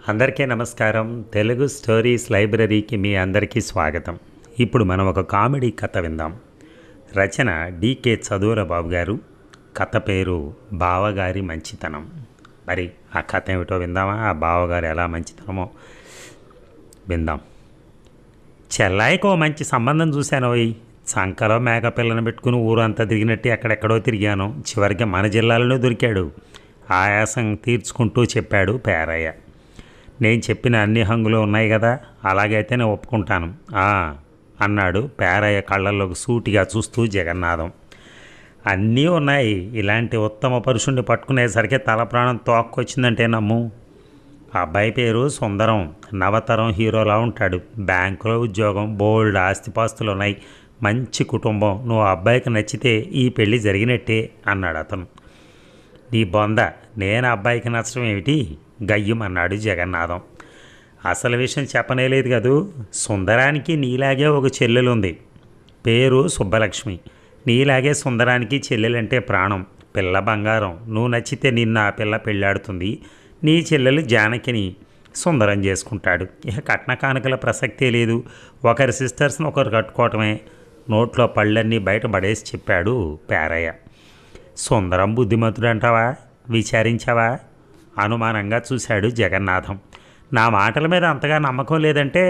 అందరికీ నమస్కారం. తెలుగు స్టోరీస్ లైబ్రరీకి మీ అందరికీ స్వాగతం. ఇప్పుడు మనం ఒక కామెడీ కథ విందాం. రచన డికే చదువుల బాబు గారు. కథ పేరు బావగారి మంచితనం. మరి ఆ కథ ఏమిటో విందామా? ఆ బావగారు ఎలా మంచితనమో విందాం. చెల్లాయికో మంచి సంబంధం చూశానోయ్. సంకలో మేకపిల్లను పెట్టుకుని ఊరంతా తిరిగినట్టు ఎక్కడెక్కడో తిరిగాను. చివరికి మన జిల్లాలోనే దొరికాడు. ఆయాసం తీర్చుకుంటూ చెప్పాడు పేరయ్య. నేను చెప్పిన అన్ని హంగులు ఉన్నాయి కదా, అలాగైతే నేను ఒప్పుకుంటాను అన్నాడు పేరయ్య కళ్ళల్లోకి సూటిగా చూస్తూ జగన్నాథం. అన్నీ ఉన్నాయి. ఇలాంటి ఉత్తమ పురుషుణ్ణి పట్టుకునేసరికి తల ప్రాణం తోక్కొచ్చిందంటే నమ్ము. ఆ అబ్బాయి పేరు సుందరం. నవతరం హీరోలా ఉంటాడు. బ్యాంకులో ఉద్యోగం, బోల్డ్ ఆస్తిపాస్తులు ఉన్నాయి, మంచి కుటుంబం. నువ్వు అబ్బాయికి నచ్చితే ఈ పెళ్ళి జరిగినట్టే అన్నాడు అతను. నీ బొంద, నేను అబ్బాయికి నచ్చడం ఏమిటి? గయ్యమన్నాడు జగన్నాథం. అసలు విషయం చెప్పనేలేదు కదూ. సుందరానికి నీలాగే ఒక చెల్లెలుంది, పేరు సుబ్బలక్ష్మి. నీలాగే సుందరానికి చెల్లెలంటే ప్రాణం, పిల్ల బంగారం. నువ్వు నచ్చితే నిన్న ఆ పిల్ల పెళ్ళాడుతుంది. నీ చెల్లెలు జానకిని సుందరం చేసుకుంటాడు. ఇక కట్న కానుకల ప్రసక్తే లేదు. ఒకరి సిస్టర్స్ని ఒకరు కట్టుకోవటమే. నోట్లో పళ్ళన్నీ బయట పడేసి చెప్పాడు పేరయ్య. సుందరం బుద్ధిమంతుడు అంటావా? విచారించావా? అనుమానంగా చూశాడు జగన్నాథం. నా మాటల మీద అంతగా నమ్మకం లేదంటే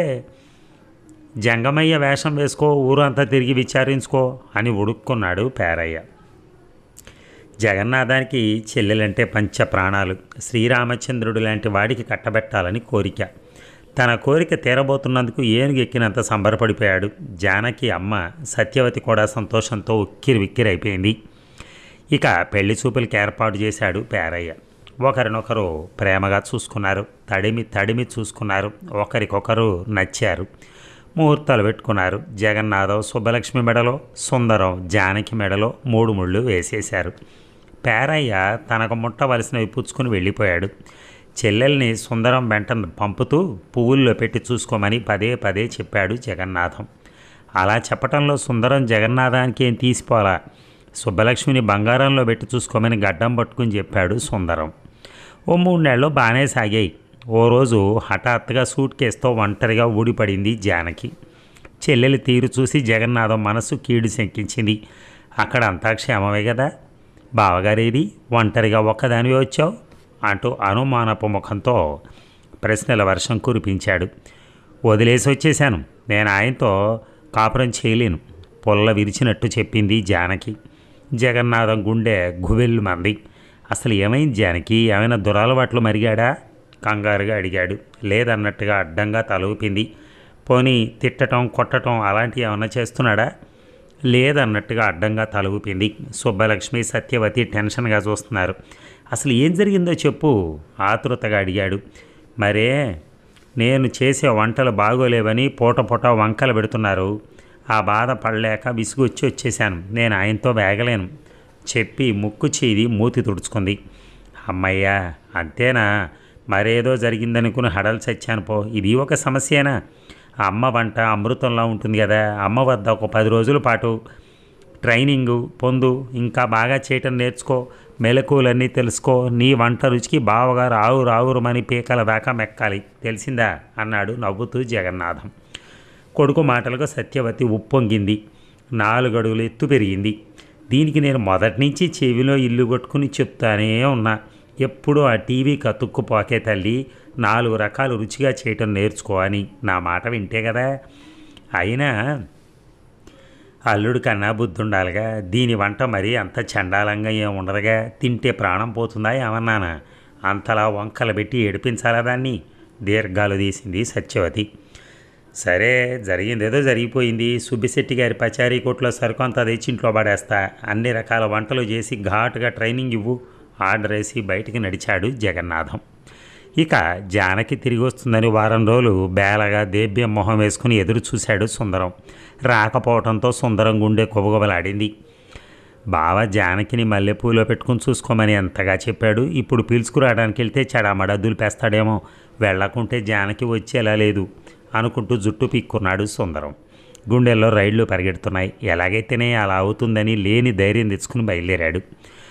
జంగమయ్య వేషం వేసుకో, ఊరంతా తిరిగి విచారించుకో అని ఉడుక్కున్నాడు పేరయ్య. జగన్నాథానికి చెల్లెలంటే పంచ ప్రాణాలు. శ్రీరామచంద్రుడు లాంటి వాడికి కట్టబెట్టాలని కోరిక. తన కోరిక తీరబోతున్నందుకు ఏనుగు ఎక్కినంత సంబరపడిపోయాడు. జానకి అమ్మ సత్యవతి కూడా సంతోషంతో ఉక్కిరి విక్కిరైపోయింది. ఇక పెళ్లి చూపులకి ఏర్పాటు చేశాడు పేరయ్య. ఒకరినొకరు ప్రేమగా చూసుకున్నారు, తడిమి చూసుకున్నారు, ఒకరికొకరు నచ్చారు. ముహూర్తాలు పెట్టుకున్నారు. జగన్నాథం సుబ్బలక్ష్మి మెడలో, సుందరం జానకి మెడలో 3 ముళ్ళు వేసేశారు. పేరయ్య తనకు ముట్టవలసినవి పుచ్చుకుని వెళ్ళిపోయాడు. చెల్లెల్ని సుందరం వెంట పంపుతూ పువ్వుల్లో పెట్టి చూసుకోమని పదే చెప్పాడు జగన్నాథం. అలా చెప్పటంలో సుందరం జగన్నాథానికి ఏం తీసిపోలా. సుబ్బలక్ష్మిని బంగారంలో పెట్టి చూసుకోమని గడ్డం పట్టుకుని చెప్పాడు సుందరం. ఓ 3 నెలలు బాగానే సాగాయి. ఓ రోజు హఠాత్తుగా సూట్ కేసుతో ఒంటరిగా ఊడిపడింది జానకి. చెల్లెలి తీరు చూసి జగన్నాథం మనసు కీడు శంకించింది. అక్కడ అంతా క్షేమమే కదా, బావగారేది, ఒంటరిగా ఒక్కదానివే వచ్చావు అంటూ అనుమానపు ముఖంతో ప్రశ్నల వర్షం కురిపించాడు. వదిలేసి వచ్చేశాను, నేను ఆయనతో కాపురం చేయలేను, పొల్ల విరిచినట్టు చెప్పింది జానకి. జగన్నాథం గుండె గుబెల్లు మంది. అసలు ఏమైంది జానకి? ఏమైనా దురలవాట్లు మరిగాడా? కంగారుగా అడిగాడు. లేదన్నట్టుగా అడ్డంగా తల ఊపింది. పోనీ తిట్టడం కొట్టడం అలాంటివి ఏమన్నా చేస్తున్నాడా? లేదన్నట్టుగా అడ్డంగా తల ఊపింది. సుబ్బలక్ష్మి సత్యవతి టెన్షన్గా చూస్తున్నారు. అసలు ఏం జరిగిందో చెప్పు ఆతృతగా అడిగాడు. మరే, నేను చేసే వంటలు బాగోలేవని పూట వంకలు పెడుతున్నారు. ఆ బాధ పడలేక విసుగొచ్చి వచ్చేశాను. నేను ఆయనతో వేగలేను చెప్పి ముక్కు చీది మూతి తుడుచుకుంది. అమ్మయ్యా, అంతేనా? మరేదో జరిగిందనుకుని హడలు చచ్చాను పో. ఇది ఒక సమస్యేనా? అమ్మ వంట అమృతంలా ఉంటుంది కదా. అమ్మ వద్ద ఒక 10 రోజుల పాటు ట్రైనింగు పొందు, ఇంకా బాగా చేయటం నేర్చుకో, మెలకువలన్నీ తెలుసుకో. నీ వంట రుచికి బావగారు ఆవురుమని పీకల దాకా మెక్కాలి, తెలిసిందా అన్నాడు నవ్వుతూ జగన్నాథం. కొడుకు మాటలకు సత్యవతి ఉప్పొంగింది. 4 అడుగులు ఎత్తు పెరిగింది. దీనికి నేను మొదటి నుంచి చెవిలో ఇల్లు కొట్టుకుని చెప్తానే ఉన్నా. ఎప్పుడూ ఆ టీవీ కతుక్కుపోకే తల్లి, 4 రకాలు రుచిగా చేయటం నేర్చుకో అని. నా మాట వింటే కదా. అయినా అల్లుడి కన్నా బుద్ధి ఉండాలిగా. దీని వంట మరీ అంత చండాలంగా ఏం ఉండదుగా. తింటే ప్రాణం పోతుందా ఏమన్నానా? అంతలా వంకలు పెట్టి ఏడిపించాలా దాన్ని? దీర్ఘాలు తీసింది సత్యవతి. సరే, జరిగిందేదో జరిగిపోయింది. సుబ్బిశెట్టి గారి పచారీ కొట్లో సరుకు అంతా తెచ్చి ఇంట్లో పడేస్తా. అన్ని రకాల వంటలు చేసి ఘాటుగా ట్రైనింగ్ ఇవ్వు ఆర్డర్ వేసి బయటికి నడిచాడు జగన్నాథం. ఇక జానకి తిరిగి వస్తుందని వారం రోజులు బేలగా దేబ్యం మొహం వేసుకుని ఎదురు చూశాడు సుందరం. రాకపోవడంతో సుందరం గుండె కొబగొబలాడింది. బావ జానకిని మల్లెపూలో పెట్టుకుని చూసుకోమని ఎంతగా చెప్పాడు. ఇప్పుడు పీల్చుకురావడానికి వెళ్తే చెడామడ దులిపేస్తాడేమో. వెళ్లకుంటే జానకి వచ్చేలా లేదు అనుకుంటూ జుట్టు పీక్కున్నాడు సుందరం. గుండెల్లో రైళ్లు పరిగెడుతున్నాయి. ఎలాగైతేనే అలా అవుతుందని లేని ధైర్యం తెచ్చుకుని బయలుదేరాడు.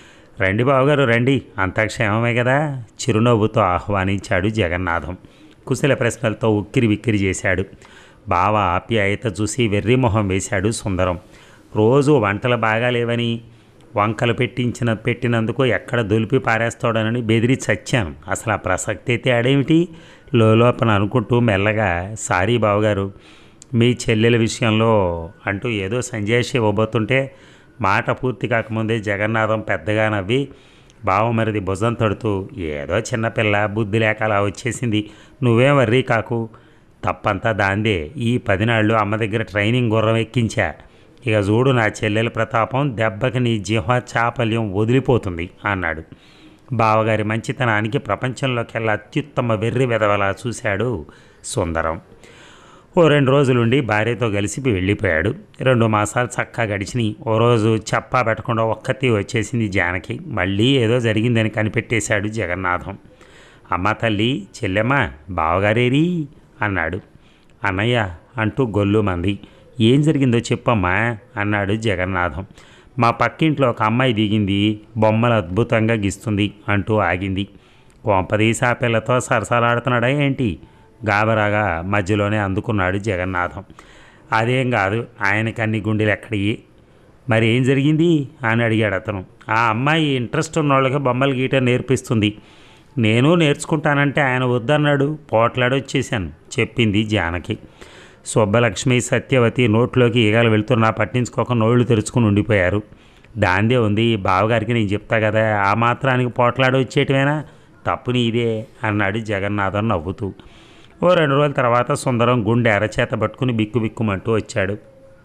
రండి బావగారు రండి, అంతా క్షేమమే కదా, చిరునవ్వుతో ఆహ్వానించాడు జగన్నాథం. కుశల ప్రశ్నలతో ఉక్కిరి విక్కిరి చేశాడు. బావ ఆప్యాయత చూసి వెర్రి మొహం వేశాడు సుందరం. రోజు వంటలు బాగాలేవని వంకలు పెట్టినందుకు ఎక్కడ దులిపి పారేస్తాడనని బెదిరి చచ్చాను. అసలు ఆ ప్రసక్తి అయితే ఆడేమిటి లోపల అనుకుంటూ మెల్లగా, సారీ బావగారు, మీ చెల్లెల విషయంలో అంటూ ఏదో సంజాయిషి ఇవ్వబోతుంటే మాట పూర్తి కాకముందే జగన్నాథం పెద్దగా నవ్వి బావమరిది భుజం తడుతూ, ఏదో చిన్నపిల్ల బుద్ధి లేక అలా వచ్చేసింది, నువ్వేం వర్రీ కాకు, తప్పంతా దాందే, ఈ 10 నాళ్ళు అమ్మ దగ్గర ట్రైనింగ్ గుర్రం ఎక్కించా, ఇక చూడు నా చెల్లెల ప్రతాపం, దెబ్బకి నీ జిహ్వ చాపల్యం వదిలిపోతుంది అన్నాడు. బావగారి మంచితనానికి ప్రపంచంలోకెల్లా అత్యుత్తమ వెర్రి వెదవలా చూశాడు సుందరం. ఓ 2 రోజులుండి భార్యతో కలిసి వెళ్ళిపోయాడు. 2 మాసాలు చక్కగా గడిచినాయి. ఓ రోజు చెప్పా పెట్టకుండా ఒక్కతి వచ్చేసింది జానకి. మళ్ళీ ఏదో జరిగిందని కనిపెట్టేశాడు జగన్నాథం. అమ్మ తల్లి, చెల్లెమ్మ, బావగారేరి అన్నాడు. అన్నయ్య అంటూ గొల్లు మంది. ఏం జరిగిందో చెప్పమ్మా అన్నాడు జగన్నాథం. మా పక్కింట్లో ఒక అమ్మాయి దిగింది, బొమ్మలు అద్భుతంగా గీస్తుంది అంటూ ఆగింది. కొంపదీసి ఆ పిల్లతో సరసాలాడుతున్నాడా ఏంటి? గాబరాగా మధ్యలోనే అందుకున్నాడు జగన్నాథం. అదేం కాదు, ఆయనకి అన్ని గుండెలు ఎక్కడివి. మరి ఏం జరిగింది అని అడిగాడు అతను. ఆ అమ్మాయి ఇంట్రెస్ట్ ఉన్నోళ్ళకి బొమ్మలు గీయటం నేర్పిస్తుంది, నేను నేర్చుకుంటానంటే ఆయన వద్దన్నాడు, పోట్లాడొచ్చేసాను చెప్పింది జానకి. సుబ్బలక్ష్మి, సత్యవతి నోట్లోకి ఈగలు వెళ్తున్నా పట్టించుకోక నోళ్లు తెరుచుకుని ఉండిపోయారు. దాందే ఉంది, బావగారికి నేను చెప్తా కదా, ఆ మాత్రానికి పోట్లాడొచ్చేయటమేనా, తప్పుని ఇదే అన్నాడు జగన్నాథం నవ్వుతూ. ఓ 2 రోజుల తర్వాత సుందరం గుండె అరచేత పట్టుకుని బిక్కుబిక్కుమంటూ వచ్చాడు.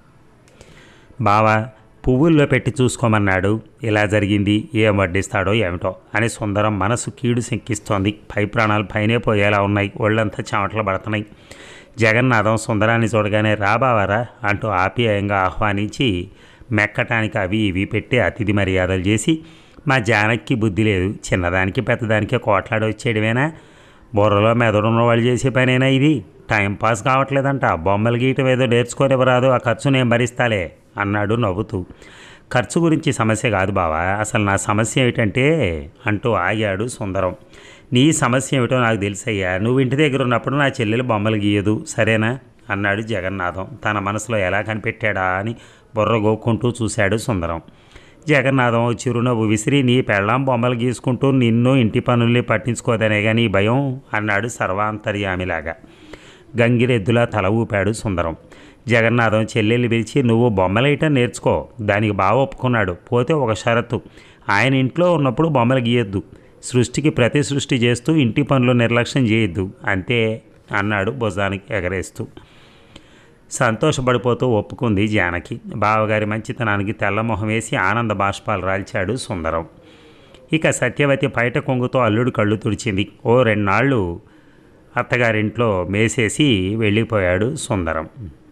బావా పువ్వుల్లో పెట్టి చూసుకోమన్నాడు, ఇలా జరిగింది, ఏం వడ్డిస్తాడో ఏమిటో అని సుందరం మనసు కీడు శంకిస్తోంది. పై ప్రాణాలు పైనే పోయేలా ఉన్నాయి, ఒళ్ళంతా చెమటలు పడుతున్నాయి. జగన్నాథం సుందరాన్ని చూడగానే రాబావారా అంటూ ఆప్యాయంగా ఆహ్వానించి మెక్కటానికి అవి ఇవి పెట్టి అతిథి మర్యాదలు చేసి, మా జానకి బుద్ధి లేదు, చిన్నదానికి పెద్దదానికే కోట్లాడి వచ్చేయడమేనా, బుర్రలో మెదడున్న వాళ్ళు చేసే పనేనా ఇది, టైంపాస్ కావట్లేదంట, బొమ్మలు గీయటం ఏదో నేర్చుకోనివ్వరాదు, ఆ ఖర్చు నేను భరిస్తాలే అన్నాడు నవ్వుతూ. ఖర్చు గురించి సమస్య కాదు బావా, అసలు నా సమస్య ఏమిటంటే అంటూ ఆగాడు సుందరం. నీ సమస్య ఏమిటో నాకు తెలుసయ్యా, నువ్వు ఇంటి దగ్గర ఉన్నప్పుడు నా చెల్లెలు బొమ్మలు గీయదు సరేనా అన్నాడు జగన్నాథం. తన మనసులో ఎలా కనిపెట్టాడా అని బుర్ర గోక్కుంటూ చూశాడు సుందరం. జగన్నాథం చిరునవ్వు విసిరి, నీ పెళ్ళాం బొమ్మలు గీసుకుంటూ నిన్ను ఇంటి పనుల్ని పట్టించుకోదనే కానీ భయం అన్నాడు సర్వాంతర్యామిలాగా. గంగిరెద్దులా తల ఊపాడు సుందరం. జగన్నాథం చెల్లెల్ని పిలిచి, నువ్వు బొమ్మలేయటం నేర్చుకో, దానికి బాగా ఒప్పుకున్నాడు, పోతే ఒక షరతు, ఆయన ఇంట్లో ఉన్నప్పుడు బొమ్మలు గీయొద్దు, సృష్టికి ప్రతి సృష్టి చేస్తూ ఇంటి పనులు నిర్లక్ష్యం చేయొద్దు అంతే అన్నాడు భుజానికి ఎగరేస్తూ. సంతోషపడిపోతూ ఒప్పుకుంది జానకి. బావగారి మంచితనానికి తెల్లమొహం వేసి ఆనంద బాష్పాలు రాల్చాడు సుందరం. ఇక సత్యవతి బయట కొంగుతో అల్లుడు కళ్ళు తుడిచింది. ఓ 2 నాళ్ళు అత్తగారింట్లో మేసేసి వెళ్ళిపోయాడు సుందరం.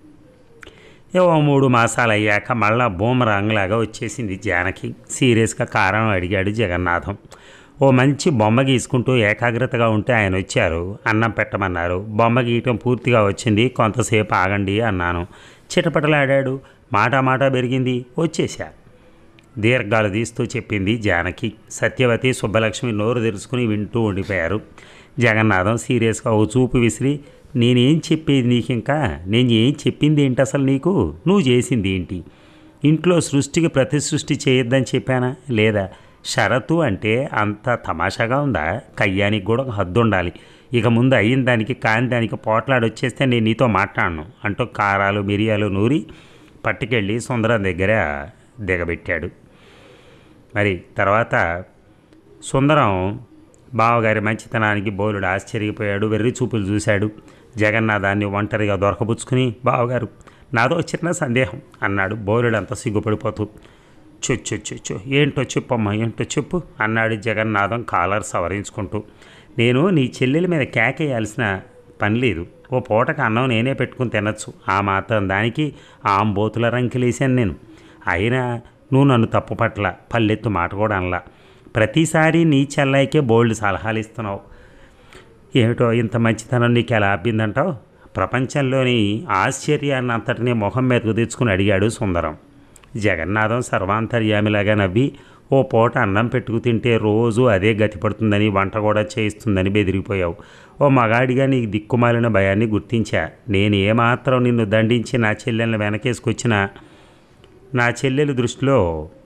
ఏవో 3 మాసాలు అయ్యాక మళ్ళా బూమరాంగ్లాగా వచ్చేసింది జానకి. సీరియస్గా కారణం అడిగాడు జగన్నాథం. ఓ మంచి బొమ్మ గీసుకుంటూ ఏకాగ్రతగా ఉంటే ఆయన వచ్చారు, అన్నం పెట్టమన్నారు, బొమ్మ గీయటం పూర్తిగా వచ్చింది, కొంతసేపు ఆగండి అన్నాను, చిటపటలాడాడు, మాట పెరిగింది, వచ్చేశా దీర్ఘాలు తీస్తూ చెప్పింది జానకి. సత్యవతి, సుబ్బలక్ష్మి నోరు తెరుచుకుని వింటూ ఉండిపోయారు. జగన్నాథం సీరియస్గా ఓ చూపు విసిరి, నేనేం చెప్పేది నీకు, ఇంకా నేను ఏం చెప్పింది ఏంటి అసలు నీకు, నువ్వు చేసింది ఏంటి, ఇంట్లో సృష్టికి ప్రతి సృష్టి చేయొద్దని చెప్పానా లేదా, షరతు అంటే అంత తమాషాగా ఉందా, కయ్యానికి కూడా హద్దు ఉండాలి, ఇక ముందు అయిన దానికి కాని దానికి పోట్లాడొచ్చేస్తే నేను నీతో మాట్లాడను అంటూ కారాలు మిరియాలు నూరి పట్టుకెళ్ళి సుందరం దగ్గర దిగబెట్టాడు. మరి తర్వాత సుందరం బావగారి మంచితనానికి బోలుడు ఆశ్చర్యపోయాడు, వెర్రి చూపులు చూశాడు. జగన్నాథాన్ని ఒంటరిగా దొరకబుచ్చుకుని, బావగారు నాదో చిన్న సందేహం అన్నాడు బోలుడంతా సిగ్గుపడిపోతూ. చొచ్చు ఏంటో చెప్పమ్మా, ఏంటో చెప్పు అన్నాడు జగన్నాథం కాలర్ సవరించుకుంటూ. నేను నీ చెల్లెల మీద కేకేయాల్సిన పని లేదు, ఓ పూటకు అన్నం నేనే పెట్టుకుని తినచ్చు, ఆ మాత్రం దానికి ఆంబోతుల రంకెలేశాను నేను, అయినా నువ్వు నన్ను తప్పు పట్ల పల్లెత్తు మాట కూడా అనలా, ప్రతిసారి నీ చెల్లైకే బోల్డ్ సలహాలు ఇస్తున్నావు, ఏమిటో ఇంత మంచితనం నీకు ఎలా అబ్బిందంటావు, ప్రపంచంలోని ఆశ్చర్యాన్ని అంతటినీ మొహం మీదకు తెచ్చుకుని అడిగాడు సుందరం. జగన్నాథం సర్వాంతర్యామిలాగా నవ్వి, ఓ పూట అన్నం పెట్టుకు తింటే రోజు అదే గతి పడుతుందని వంట కూడా చేయిస్తుందని బెదిరిపోయావు. ఓ మగాడిగా నీకు దిక్కుమాలిన భయాన్ని గుర్తించా. నేను ఏమాత్రం నిన్ను దండించి నా చెల్లెల్ని వెనకేసుకొచ్చినా నా చెల్లెల దృష్టిలో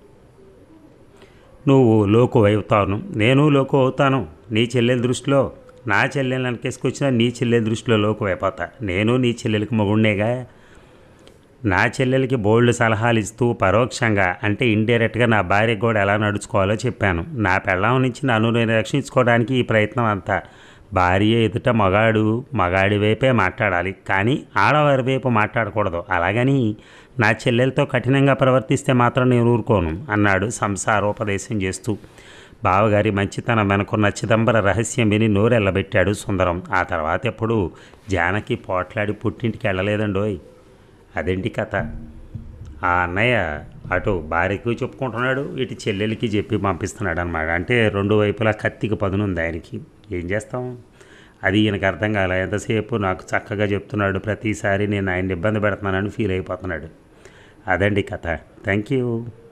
నువ్వు లోకు అవుతాను, నేను లోకు అవుతాను. నీ చెల్లెల దృష్టిలో నా చెల్లెల్ని వెనకేసుకొచ్చినా నీ చెల్లెల దృష్టిలో లోకు అయిపోతా. నేను నీ చెల్లెలకి మొగుడినేగా. నా చెల్లెలకి బోల్డ్ సలహాలు ఇస్తూ పరోక్షంగా అంటే ఇండైరెక్ట్గా నా భార్యకు కూడా ఎలా నడుచుకోవాలో చెప్పాను. నా పెళ్ళాం నుంచి నన్ను నేను రక్షించుకోవడానికి ఈ ప్రయత్నం అంతా. భార్య ఎదుట మగాడి వైపే మాట్లాడాలి, కానీ ఆడవారి వైపు మాట్లాడకూడదు. అలాగని నా చెల్లెలతో కఠినంగా ప్రవర్తిస్తే మాత్రం నేను ఊరుకోను అన్నాడు సంసారోపదేశం చేస్తూ. బావగారి మంచితనం వెనుకున్న చిదంబర రహస్యం విని నోరెళ్ళబెట్టాడు సుందరం. ఆ తర్వాత ఎప్పుడు జానకి పోట్లాడి పుట్టింటికి వెళ్ళలేదండోయ్. అదేంటి కథ? ఆ అన్నయ్య అటు భార్యకు చెప్పుకుంటున్నాడు, ఇటు చెల్లెలకి చెప్పి పంపిస్తున్నాడు అనమాట. అంటే రెండు వైపులా కత్తికి పదునుంది ఆయనకి. ఏం చేస్తాం, అది ఈయనకు అర్థం కాలే. ఎంతసేపు నాకు చక్కగా చెప్తున్నాడు, ప్రతిసారి నేను ఆయన్ని ఇబ్బంది పెడుతున్నానని ఫీల్ అయిపోతున్నాడు. అదండి కథ. Thank you.